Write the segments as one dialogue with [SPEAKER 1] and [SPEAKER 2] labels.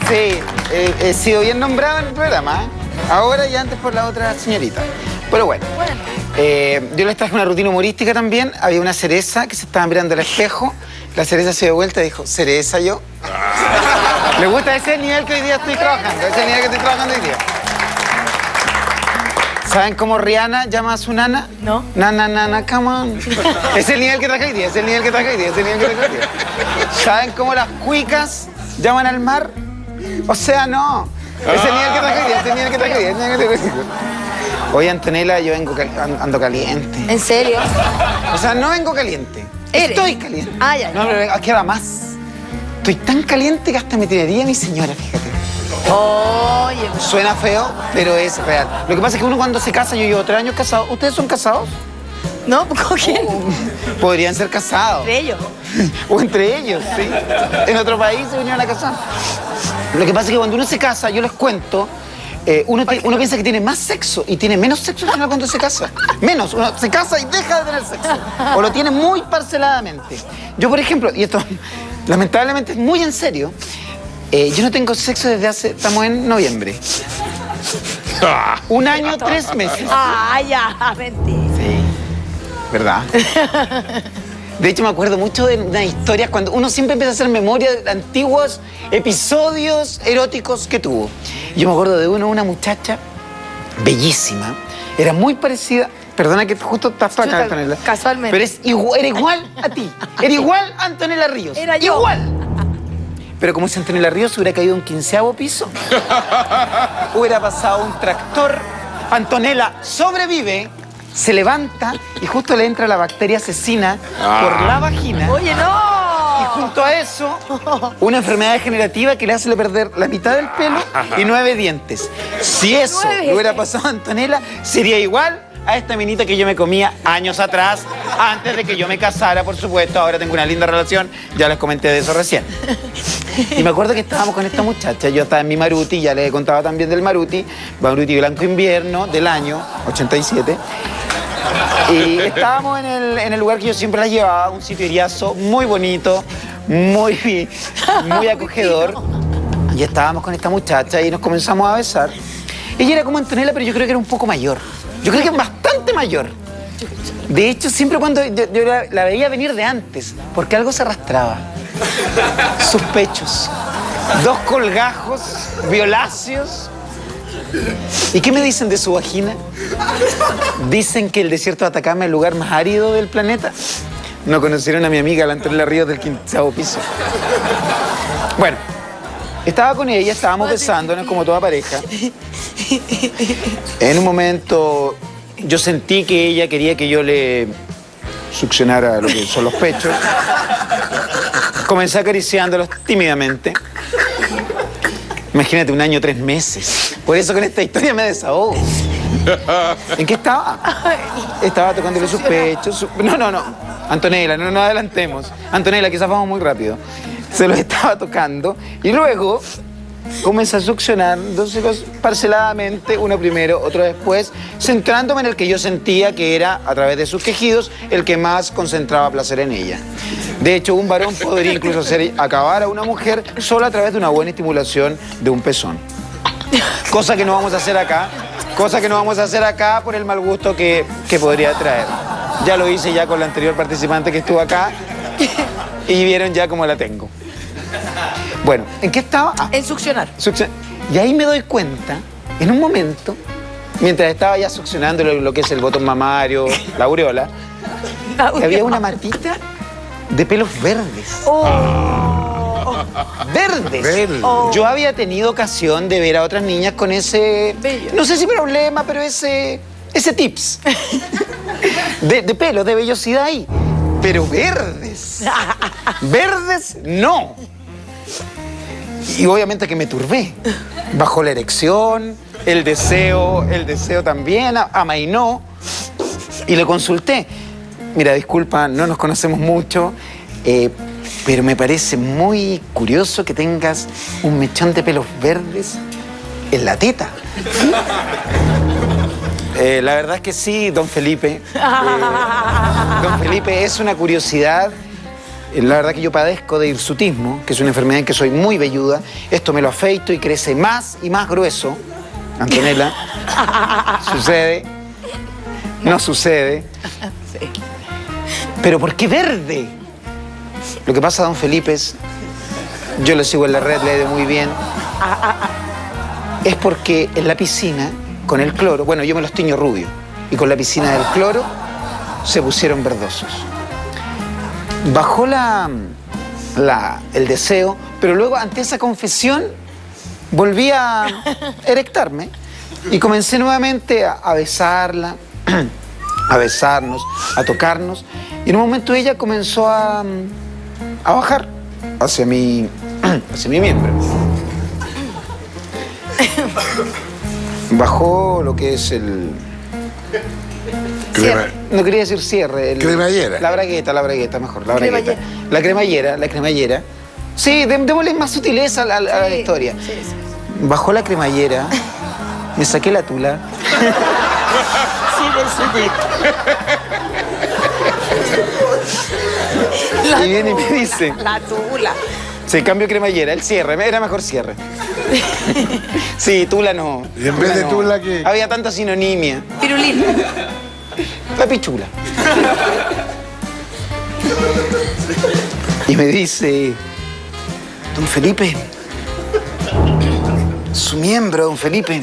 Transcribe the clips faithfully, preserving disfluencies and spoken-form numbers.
[SPEAKER 1] Sí, eh, he sido bien nombrado en el programa, ¿eh? Ahora y antes por la otra señorita. Pero bueno,
[SPEAKER 2] bueno.
[SPEAKER 1] Eh, yo les traje una rutina humorística también. Había una cereza que se estaba mirando al espejo. La cereza se dio vuelta y dijo, ¿cereza yo? ¿Le gusta ese nivel que hoy día estoy trabajando? Ese nivel que estoy trabajando hoy día. ¿Saben cómo Rihanna llama a su nana?
[SPEAKER 2] No.
[SPEAKER 1] Nana, nana, come on. Es el nivel que traje hoy día, es el nivel que traje hoy día, es el nivel que traje hoy día. ¿Saben cómo las cuicas llaman al mar? O sea, no. Es el nivel que traje hoy día, es el nivel que traje hoy día, es el nivel que traje hoy día. Oye, Antonella, yo vengo cal ando caliente.
[SPEAKER 2] ¿En serio?
[SPEAKER 1] O sea, no vengo caliente.
[SPEAKER 2] ¿Eres?
[SPEAKER 1] Estoy caliente.
[SPEAKER 2] Ah, ya.
[SPEAKER 1] No, pero aquí va más. Estoy tan caliente que hasta me tiraría a mi señora, fíjate.
[SPEAKER 2] Oye, pues.
[SPEAKER 1] Suena feo, pero es real. Lo que pasa es que uno cuando se casa, yo llevo tres años casado. ¿Ustedes son casados?
[SPEAKER 2] ¿No? ¿Con quién?
[SPEAKER 1] Oh, podrían ser casados.
[SPEAKER 2] ¿De ellos?
[SPEAKER 1] O entre ellos, sí. En otro país se vinieron a casar. Lo que pasa es que cuando uno se casa, yo les cuento, eh, uno, uno piensa que tiene más sexo y tiene menos sexo al final cuando se casa. Menos. Uno se casa y deja de tener sexo. O lo tiene muy parceladamente. Yo, por ejemplo, y esto lamentablemente es muy en serio, eh, yo no tengo sexo desde hace... Estamos en noviembre. Un año, tres meses.
[SPEAKER 2] Ah, ya, mentira.
[SPEAKER 1] Sí. ¿Verdad? De hecho, me acuerdo mucho de unas historias cuando uno siempre empieza a hacer memoria de antiguos episodios eróticos que tuvo. Yo me acuerdo de uno, una muchacha bellísima, era muy parecida, perdona que justo estás para acá, Antonella.
[SPEAKER 2] Casualmente.
[SPEAKER 1] Pero es igual, era igual a ti, era igual a Antonella Ríos.
[SPEAKER 2] Era yo.
[SPEAKER 1] Igual. Pero como si Antonella Ríos hubiera caído un quinceavo piso, hubiera pasado un tractor, Antonella sobrevive, se levanta y justo le entra la bacteria asesina ah. por la vagina.
[SPEAKER 2] ¡Oye, no!
[SPEAKER 1] Y junto a eso, una enfermedad degenerativa que le hace perder la mitad del pelo y nueve dientes. Si eso le hubiera pasado a Antonella, sería igual a esta minita que yo me comía años atrás, antes de que yo me casara, por supuesto. Ahora tengo una linda relación, ya les comenté de eso recién. Y me acuerdo que estábamos con esta muchacha, yo estaba en mi Maruti, ya les contaba también del Maruti, Maruti Blanco Invierno del año ochenta y siete. Y estábamos en el, en el lugar que yo siempre la llevaba, un sitio iriazo, muy bonito, muy, muy acogedor. Y estábamos con esta muchacha y nos comenzamos a besar. Ella era como Antonella, pero yo creo que era un poco mayor. Yo creo que es bastante mayor. De hecho, siempre cuando yo, yo la, la veía venir de antes, porque algo se arrastraba. Sus pechos. Dos colgajos violáceos. ¿Y qué me dicen de su vagina? Dicen que el desierto de Atacama es el lugar más árido del planeta. No conocieron a mi amiga, la Antonella Ríos del quinceavo piso. Bueno, estaba con ella, estábamos besándonos como toda pareja. En un momento yo sentí que ella quería que yo le succionara lo que son los pechos. Comencé acariciándolos tímidamente. Imagínate, un año, tres meses. Por eso con esta historia me desahogo. ¿En qué estaba? Estaba tocándole sus pechos. Su... No, no, no. Antonella, no nos adelantemos. Antonella, quizás vamos muy rápido. Se los estaba tocando y luego comencé a succionar dos hijos parceladamente, uno primero, otro después, centrándome en el que yo sentía que era, a través de sus quejidos, el que más concentraba placer en ella. De hecho, un varón podría incluso hacer acabar a una mujer solo a través de una buena estimulación de un pezón. Cosa que no vamos a hacer acá, cosa que no vamos a hacer acá por el mal gusto que, que podría traer. Ya lo hice ya con la anterior participante que estuvo acá y vieron ya cómo la tengo. Bueno, ¿en qué estaba? Ah,
[SPEAKER 2] en succionar.
[SPEAKER 1] Succion... Y ahí me doy cuenta, en un momento, mientras estaba ya succionando lo, lo que es el botón mamario, la aureola, que había una matita de pelos verdes.
[SPEAKER 2] Oh.
[SPEAKER 1] Verdes.
[SPEAKER 3] Verde.
[SPEAKER 2] Oh.
[SPEAKER 1] Yo había tenido ocasión de ver a otras niñas con ese...
[SPEAKER 2] Bello.
[SPEAKER 1] No sé si problema, pero ese... Ese tips. De, de pelo, de vellosidad ahí. Pero verdes. Verdes, no. Y obviamente que me turbé. Bajó la erección, el deseo, el deseo también amainó. Y le consulté. Mira, disculpa, no nos conocemos mucho, eh, pero me parece muy curioso que tengas un mechón de pelos verdes en la teta. Eh, la verdad es que sí, don Felipe. Eh, don Felipe, es una curiosidad La verdad que yo padezco de hirsutismo, que es una enfermedad en que soy muy velluda. Esto me lo afeito y crece más y más grueso. Antonella, sucede, no sucede.
[SPEAKER 2] Sí.
[SPEAKER 1] Pero ¿por qué verde? Lo que pasa, don Felipe, es, yo lo sigo en la red, le he ido muy bien. Es porque en la piscina, con el cloro, bueno, yo me los tiño rubio, y con la piscina del cloro se pusieron verdosos. Bajó la, la, el deseo, pero luego ante esa confesión volví a erectarme y comencé nuevamente a, a besarla, a besarnos, a tocarnos, y en un momento ella comenzó a, a bajar hacia mi, hacia mi miembro. Bajó lo que es el...
[SPEAKER 3] Crema,
[SPEAKER 1] No quería decir cierre. El,
[SPEAKER 3] cremallera.
[SPEAKER 1] La bragueta, la bragueta, mejor. La bragueta.
[SPEAKER 2] Cremallera.
[SPEAKER 1] La cremallera, la cremallera. Sí, dé- démosle más sutileza a la, a la
[SPEAKER 2] Sí,
[SPEAKER 1] historia.
[SPEAKER 2] sí, sí.
[SPEAKER 1] Bajó la cremallera, me saqué la tula.
[SPEAKER 2] Sí, de su-
[SPEAKER 1] Y viene y me dice,
[SPEAKER 2] La tula.
[SPEAKER 1] se cambió cremallera, el cierre, era mejor cierre. Sí, tula no.
[SPEAKER 3] Y en vez de
[SPEAKER 1] no.
[SPEAKER 3] tula, ¿qué?
[SPEAKER 1] Había tanta sinonimia.
[SPEAKER 2] Pirulín.
[SPEAKER 1] La pichula. Y me dice, don Felipe, su miembro, don Felipe.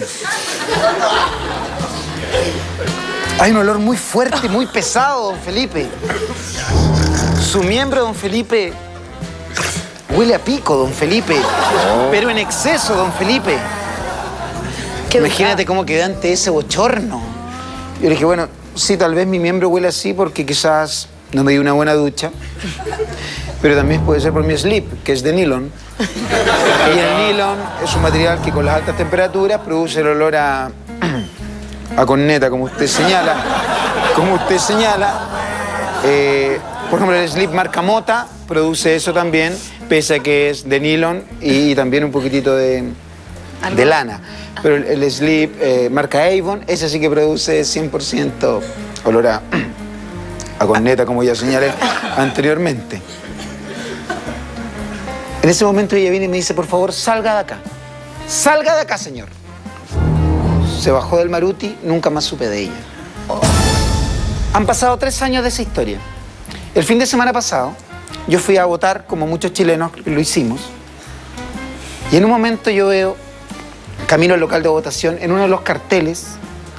[SPEAKER 1] Hay un olor muy fuerte, muy pesado, don Felipe. Su miembro, don Felipe, huele a pico, don Felipe. Pero en exceso, don Felipe.
[SPEAKER 2] Qué
[SPEAKER 1] Imagínate cómo quedé ante ese bochorno. Yo le dije, bueno, sí, tal vez mi miembro huele así porque quizás no me di una buena ducha. Pero también puede ser por mi slip, que es de nylon. Y el nylon es un material que con las altas temperaturas produce el olor a... a corneta, como usted señala. Como usted señala. Eh, por ejemplo, el slip marca Mota produce eso también, pese a que es de nylon y también un poquitito de, de lana. Pero el, el slip eh, marca Avon, ese sí que produce cien por ciento olor a, a corneta, como ya señalé anteriormente. En ese momento ella viene y me dice, por favor, salga de acá. Salga de acá, señor. Se bajó del Maruti, nunca más supe de ella. Han pasado tres años de esa historia. El fin de semana pasado, yo fui a votar, como muchos chilenos lo hicimos, y en un momento yo veo, camino al local de votación, en uno de los carteles,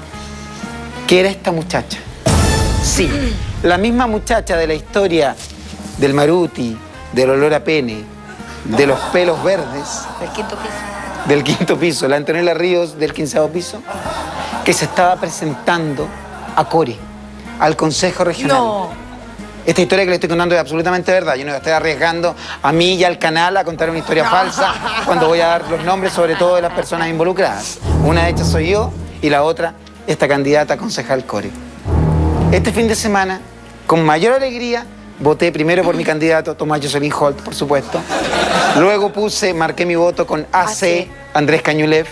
[SPEAKER 1] que era esta muchacha. Sí, la misma muchacha de la historia del Maruti, del olor a pene, de los pelos verdes,
[SPEAKER 2] El quinto piso.
[SPEAKER 1] del quinto piso, la Antonella Ríos del quinceavo piso, que se estaba presentando a Core, al Consejo Regional.
[SPEAKER 2] No.
[SPEAKER 1] Esta historia que le estoy contando es absolutamente verdad. Yo no estoy arriesgando a mí y al canal a contar una historia falsa cuando voy a dar los nombres, sobre todo de las personas involucradas. Una de ellas soy yo y la otra, esta candidata a concejal Core. Este fin de semana, con mayor alegría, voté primero por mi candidato, Tomás Jocelyn Holt, por supuesto. Luego puse, marqué mi voto con A C, Andrés Cañulev.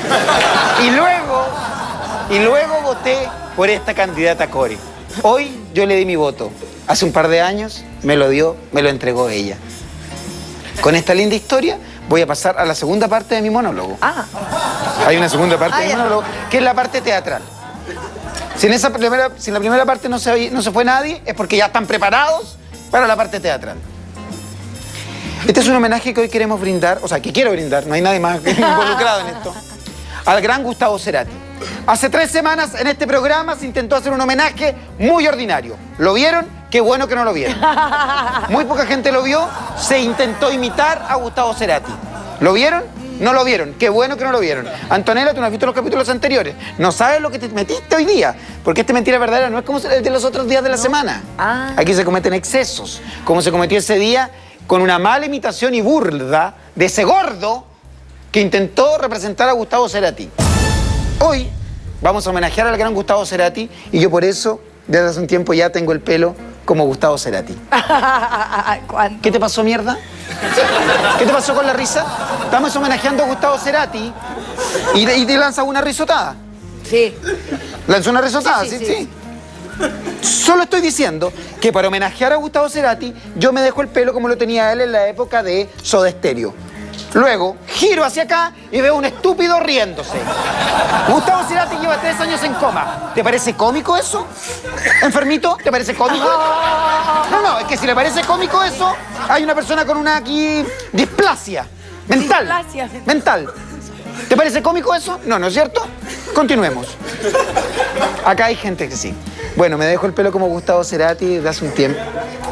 [SPEAKER 1] Y luego, y luego voté por esta candidata Core. Hoy yo le di mi voto. Hace un par de años me lo dio, me lo entregó ella. Con esta linda historia voy a pasar a la segunda parte de mi monólogo.
[SPEAKER 2] Ah.
[SPEAKER 1] Hay una segunda parte
[SPEAKER 2] Ah,
[SPEAKER 1] de mi
[SPEAKER 2] ya.
[SPEAKER 1] monólogo, que es la parte teatral. Si en, esa primera, si en la primera parte no se, no se fue nadie, es porque ya están preparados para la parte teatral. Este es un homenaje que hoy queremos brindar, o sea, que quiero brindar, no hay nadie más involucrado en esto, al gran Gustavo Cerati. Hace tres semanas en este programa se intentó hacer un homenaje muy ordinario. ¿Lo vieron? Qué bueno que no lo vieron. Muy poca gente lo vio, se intentó imitar a Gustavo Cerati. ¿Lo vieron? No lo vieron. Qué bueno que no lo vieron. Antonella, tú no has visto los capítulos anteriores. No sabes lo que te metiste hoy día. Porque esta mentira verdadera no es como el de los otros días de la semana.
[SPEAKER 2] Ah.
[SPEAKER 1] Aquí se cometen excesos. Como se cometió ese día con una mala imitación y burla de ese gordo que intentó representar a Gustavo Cerati. Hoy vamos a homenajear al gran Gustavo Cerati y yo por eso, desde hace un tiempo ya tengo el pelo como Gustavo Cerati.
[SPEAKER 2] ¿Cuánto?
[SPEAKER 1] ¿Qué te pasó, mierda? ¿Qué te pasó con la risa? Estamos homenajeando a Gustavo Cerati y, y te lanzas una risotada.
[SPEAKER 2] Sí.
[SPEAKER 1] ¿Lanzó una risotada?
[SPEAKER 2] Sí,
[SPEAKER 1] Sí,
[SPEAKER 2] sí,
[SPEAKER 1] sí.
[SPEAKER 2] sí.
[SPEAKER 1] Solo estoy diciendo que para homenajear a Gustavo Cerati, yo me dejo el pelo como lo tenía él en la época de Soda Stereo. Luego, giro hacia acá y veo un estúpido riéndose. Gustavo Cerati lleva tres años en coma. ¿Te parece cómico eso? ¿Enfermito? ¿Te parece cómico? No, no, es que si le parece cómico eso, hay una persona con una aquí displasia mental.
[SPEAKER 2] Displasia.
[SPEAKER 1] Mental. ¿Te parece cómico eso? No, ¿no es cierto? Continuemos. Acá hay gente que sí. Bueno, me dejo el pelo como Gustavo Cerati desde hace un tiempo.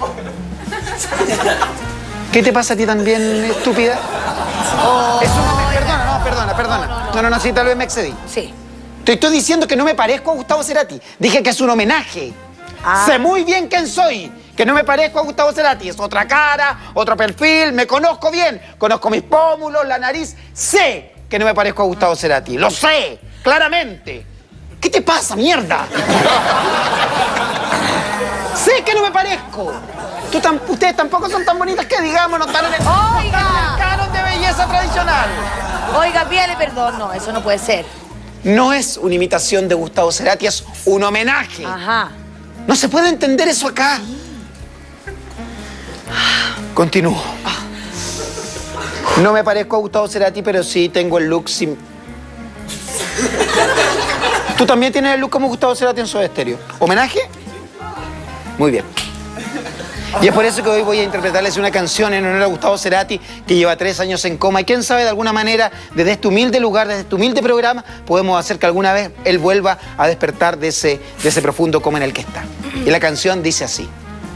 [SPEAKER 1] ¿Qué te pasa a ti también, estúpida?
[SPEAKER 2] Oh,
[SPEAKER 1] Eso no me... Perdona, no, perdona, perdona.
[SPEAKER 2] No, no, no.
[SPEAKER 1] No, no, no, sí, tal vez me excedí.
[SPEAKER 2] Sí.
[SPEAKER 1] Te estoy diciendo que no me parezco a Gustavo Cerati. Dije que es un homenaje.
[SPEAKER 2] Ah.
[SPEAKER 1] Sé muy bien quién soy. Que no me parezco a Gustavo Cerati. Es otra cara, otro perfil. Me conozco bien. Conozco mis pómulos, la nariz. Sé que no me parezco a Gustavo Cerati. Lo sé, claramente. ¿Qué te pasa, mierda? Sé que no me parezco. Tú tam- ustedes tampoco son tan bonitas que digamos, no están en el, no están en el canon de belleza tradicional.
[SPEAKER 2] Oiga, pídale perdón. No, eso no puede ser.
[SPEAKER 1] No es una imitación de Gustavo Cerati, es un homenaje.
[SPEAKER 2] Ajá.
[SPEAKER 1] No se puede entender eso acá. Continúo. No me parezco a Gustavo Cerati, pero sí tengo el look sim... ¿Tú también tienes el look como Gustavo Cerati en Soda Stereo? ¿Homenaje? Muy bien. Y es por eso que hoy voy a interpretarles una canción en honor a Gustavo Cerati, que lleva tres años en coma. Y quién sabe, de alguna manera, desde este humilde lugar, desde este humilde programa, podemos hacer que alguna vez él vuelva a despertar de ese, de ese profundo coma en el que está. Y la canción dice así.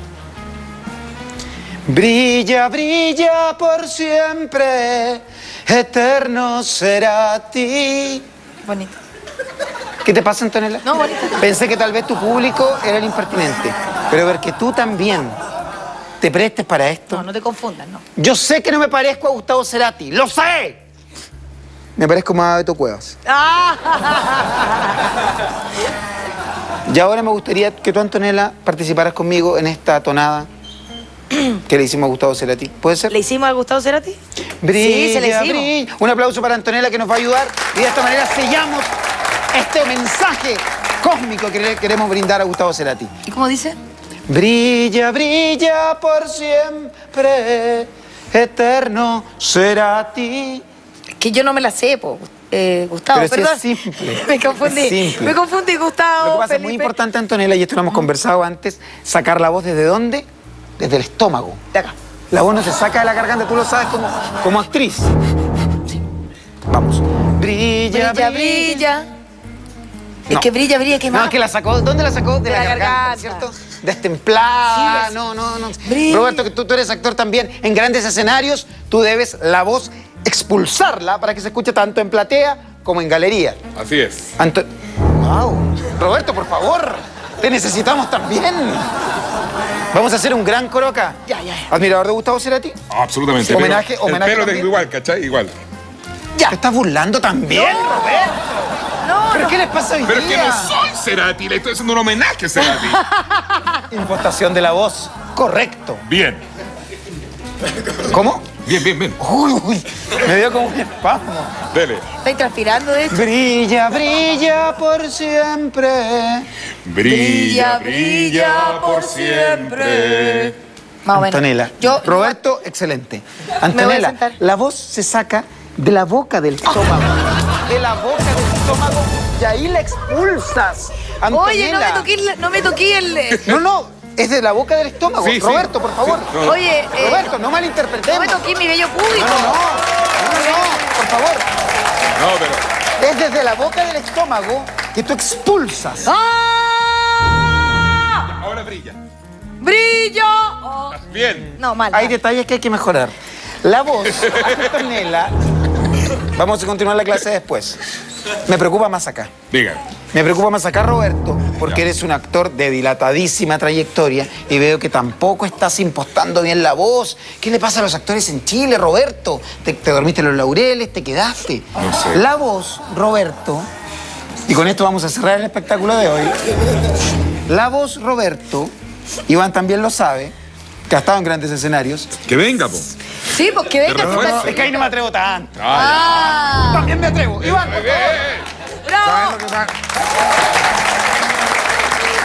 [SPEAKER 1] Brilla, brilla por siempre, eterno Cerati.
[SPEAKER 2] Bonito.
[SPEAKER 1] ¿Qué te pasa, Antonella?
[SPEAKER 2] No, bonito.
[SPEAKER 1] Pensé que tal vez tu público era el impertinente, pero ver que tú también te prestes para esto.
[SPEAKER 2] No, no te confundas, no.
[SPEAKER 1] Yo sé que no me parezco a Gustavo Cerati, ¡lo sé! Me parezco más a Beto Cuevas.
[SPEAKER 2] Ah.
[SPEAKER 1] Y ahora me gustaría que tú, Antonella, participaras conmigo en esta tonada que le hicimos a Gustavo Cerati. ¿Puede ser?
[SPEAKER 2] ¿Le hicimos al Gustavo Cerati?
[SPEAKER 1] Brilla,
[SPEAKER 2] Sí, se le hicimos.
[SPEAKER 1] brilla. Un aplauso para Antonella, que nos va a ayudar. Y de esta manera sellamos este mensaje cósmico que le queremos brindar a Gustavo Cerati.
[SPEAKER 2] ¿Y cómo dice?
[SPEAKER 1] Brilla, brilla por siempre, eterno Cerati.
[SPEAKER 2] Que yo no me la sé, po. Eh, Gustavo,
[SPEAKER 1] Pero sí
[SPEAKER 2] perdón.
[SPEAKER 1] es simple.
[SPEAKER 2] Me confundí.
[SPEAKER 1] Es simple.
[SPEAKER 2] Me confundí, Gustavo.
[SPEAKER 1] Lo que pasa es muy
[SPEAKER 2] Felipe.
[SPEAKER 1] importante, Antonella, y esto lo hemos conversado antes, sacar la voz ¿desde dónde? Desde el estómago.
[SPEAKER 2] De acá.
[SPEAKER 1] La voz no se saca de la garganta, tú lo sabes como, como actriz. Vamos. Brilla,
[SPEAKER 2] Brilla, brilla. Es
[SPEAKER 1] No.
[SPEAKER 2] que brilla, brilla, ¿qué
[SPEAKER 1] No,
[SPEAKER 2] más?
[SPEAKER 1] es que la sacó. ¿Dónde la sacó? De,
[SPEAKER 2] De
[SPEAKER 1] la,
[SPEAKER 2] la
[SPEAKER 1] garganta,
[SPEAKER 2] garganta.
[SPEAKER 1] ¿cierto? Destemplada.
[SPEAKER 2] Sí,
[SPEAKER 1] no, no, no.
[SPEAKER 2] Brilla.
[SPEAKER 1] Roberto, que tú, tú eres actor también. En grandes escenarios, tú debes la voz expulsarla para que se escuche tanto en platea como en galería.
[SPEAKER 3] Así es.
[SPEAKER 1] Anto... Wow. Roberto, por favor. Te necesitamos también. Vamos a hacer un gran coro acá.
[SPEAKER 2] Ya, ya, ya.
[SPEAKER 1] ¿Admirador de Gustavo Cerati?
[SPEAKER 3] Absolutamente.
[SPEAKER 1] Homenaje,
[SPEAKER 3] pero
[SPEAKER 1] homenaje
[SPEAKER 3] El pelo
[SPEAKER 1] también.
[SPEAKER 3] tengo igual, ¿cachai? Igual.
[SPEAKER 1] Ya. ¿Te estás burlando también, Roberto?
[SPEAKER 2] No,
[SPEAKER 1] ¿Pero
[SPEAKER 2] no.
[SPEAKER 1] qué les pasa hoy
[SPEAKER 3] Pero es que
[SPEAKER 1] día?
[SPEAKER 3] no soy Cerati, le estoy haciendo un homenaje a Cerati.
[SPEAKER 1] Impostación de la voz. Correcto.
[SPEAKER 3] Bien,
[SPEAKER 1] ¿Cómo?
[SPEAKER 3] bien, bien, bien.
[SPEAKER 1] Uy, uy, me dio como un espasmo.
[SPEAKER 3] Dele.
[SPEAKER 2] Estoy transpirando, de hecho.
[SPEAKER 1] Brilla, brilla por siempre.
[SPEAKER 3] Brilla, brilla por siempre.
[SPEAKER 2] Más o menos.
[SPEAKER 1] Antonella.
[SPEAKER 2] Yo,
[SPEAKER 1] Roberto, excelente.
[SPEAKER 2] voy a
[SPEAKER 1] Antonella,
[SPEAKER 2] sentar.
[SPEAKER 1] la voz se saca de la boca del estómago. De la boca del estómago y ahí la expulsas. Antonella.
[SPEAKER 2] Oye, no me toqué, el- no me toqué el...
[SPEAKER 1] No, no, es de la boca del estómago.
[SPEAKER 3] Sí, sí.
[SPEAKER 1] Roberto, por favor.
[SPEAKER 3] Sí, no.
[SPEAKER 2] Oye, eh,
[SPEAKER 1] Roberto, no
[SPEAKER 2] no
[SPEAKER 1] malinterpretemos.
[SPEAKER 2] me toqué mi bello
[SPEAKER 1] No,
[SPEAKER 2] público.
[SPEAKER 1] no, no, no, no, por favor.
[SPEAKER 3] No, pero.
[SPEAKER 1] Es desde la boca del estómago que tú expulsas.
[SPEAKER 2] ¡Ah!
[SPEAKER 3] Ahora brilla.
[SPEAKER 2] ¡Brillo! Oh.
[SPEAKER 3] Bien.
[SPEAKER 2] No, mal.
[SPEAKER 1] Hay
[SPEAKER 2] mal.
[SPEAKER 1] detalles que hay que mejorar. La voz, Antonella. Vamos a continuar la clase después. Me preocupa más acá.
[SPEAKER 3] Diga.
[SPEAKER 1] Me preocupa más acá, Roberto, porque eres un actor de dilatadísima trayectoria y veo que tampoco estás impostando bien la voz. ¿Qué le pasa a los actores en Chile, Roberto? ¿Te, te dormiste en los laureles? ¿Te quedaste?
[SPEAKER 3] No sé.
[SPEAKER 1] La voz, Roberto, y con esto vamos a cerrar el espectáculo de hoy. La voz, Roberto, Iván también lo sabe, que ha estado en grandes escenarios.
[SPEAKER 3] Que venga, po.
[SPEAKER 2] Sí, pues que venga.
[SPEAKER 3] refuerzo.
[SPEAKER 2] si
[SPEAKER 1] Es que ahí no me atrevo tanto.
[SPEAKER 2] Ah,
[SPEAKER 1] También me atrevo. Iván, por favor.
[SPEAKER 2] bravo.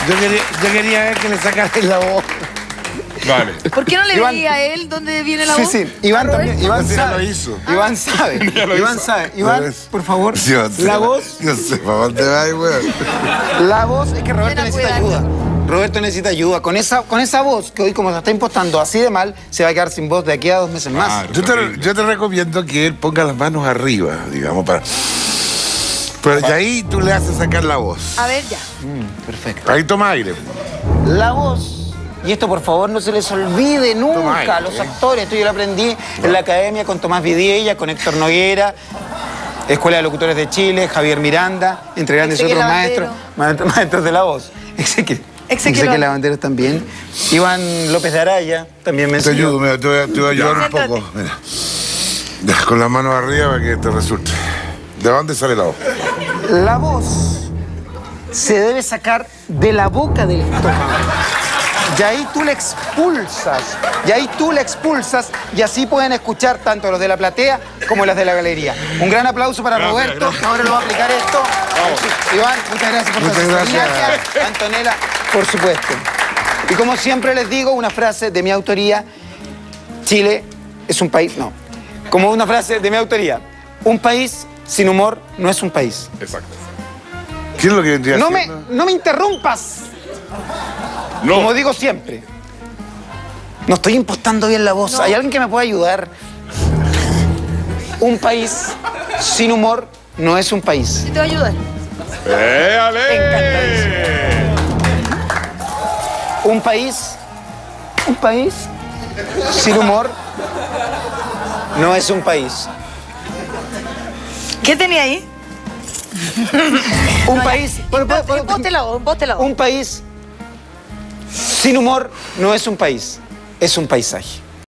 [SPEAKER 4] Yo quería, yo quería ver que le sacaran la voz.
[SPEAKER 3] Vale.
[SPEAKER 2] ¿Por qué no le
[SPEAKER 1] Iván-
[SPEAKER 2] pedí a él dónde viene la
[SPEAKER 1] Sí,
[SPEAKER 2] voz?
[SPEAKER 1] sí. Iván
[SPEAKER 2] ¿A
[SPEAKER 1] también.
[SPEAKER 2] Roberto?
[SPEAKER 1] Iván
[SPEAKER 4] Sí, ya
[SPEAKER 1] sabe.
[SPEAKER 4] lo hizo.
[SPEAKER 1] Iván sabe.
[SPEAKER 3] Ya lo
[SPEAKER 1] Iván
[SPEAKER 3] hizo.
[SPEAKER 1] sabe. Iván,
[SPEAKER 4] ves?
[SPEAKER 1] por favor.
[SPEAKER 4] Yo sé,
[SPEAKER 1] La voz.
[SPEAKER 4] Yo sé, ¿para dónde va, weón?
[SPEAKER 1] La voz es que Roberto
[SPEAKER 2] Ven a
[SPEAKER 1] necesita
[SPEAKER 2] cuidarlo.
[SPEAKER 1] ayuda. Roberto necesita ayuda. Con esa, con esa voz que hoy, como se está impostando así de mal, se va a quedar sin voz de aquí a dos meses más.
[SPEAKER 3] Claro.
[SPEAKER 4] Yo te, yo te recomiendo que él ponga las manos arriba, digamos, para... Pero y ahí tú le haces sacar la voz.
[SPEAKER 2] A ver, ya.
[SPEAKER 1] Mm, perfecto.
[SPEAKER 4] Ahí toma aire.
[SPEAKER 1] La voz, y esto por favor no se les olvide
[SPEAKER 4] Toma
[SPEAKER 1] nunca
[SPEAKER 4] aire,
[SPEAKER 1] a los
[SPEAKER 4] ¿eh?
[SPEAKER 1] actores. Esto yo lo aprendí en la academia con Tomás Vidiella, con Héctor Noguera, Escuela de Locutores de Chile, Javier Miranda, entre grandes
[SPEAKER 2] Ezequiel
[SPEAKER 1] otros
[SPEAKER 2] Lavandero.
[SPEAKER 1] maestros, maestros, maestros de la voz. Ezequiel,
[SPEAKER 2] Ezequiel
[SPEAKER 1] Ezequiel
[SPEAKER 2] Lavandero.
[SPEAKER 1] Lavandero también. Iván López de Araya también me
[SPEAKER 4] Te
[SPEAKER 1] enseñó.
[SPEAKER 4] ayudo, mira, te voy a, te voy a ayudar un
[SPEAKER 2] Siéntate.
[SPEAKER 4] poco. Mira. Ya, con las manos arriba para que te resulte. ¿De dónde sale la voz?
[SPEAKER 1] La voz se debe sacar de la boca del estómago. Y ahí tú la expulsas. Y ahí tú la expulsas. Y así pueden escuchar tanto los de la platea como los de la galería. Un gran aplauso para
[SPEAKER 3] Gracias,
[SPEAKER 1] Roberto.
[SPEAKER 3] gracias.
[SPEAKER 1] Ahora lo va a aplicar esto. Iván, muchas gracias por tu
[SPEAKER 4] Muchas
[SPEAKER 1] asesoría.
[SPEAKER 4] gracias.
[SPEAKER 1] Antonella, por supuesto. Y como siempre les digo, una frase de mi autoría. Chile es un país... No. Como una frase de mi autoría. Un país sin humor no es un país.
[SPEAKER 3] Exacto.
[SPEAKER 4] ¿Qué es lo que vendría
[SPEAKER 1] No me,
[SPEAKER 4] haciendo?
[SPEAKER 1] no me interrumpas,
[SPEAKER 3] No.
[SPEAKER 1] como digo siempre. No estoy impostando bien la voz. ¿Hay alguien que me pueda ayudar? Un país sin humor no es un país.
[SPEAKER 2] Sí te va a ayudar.
[SPEAKER 3] ¡Éale!
[SPEAKER 1] Un país, un país sin humor no es un país.
[SPEAKER 2] ¿Qué tenía ahí?
[SPEAKER 1] Un país, bueno, puedo- puedo-
[SPEAKER 2] Imposte la voz, imposte la voz.
[SPEAKER 1] un país sin humor no es un país, es un paisaje.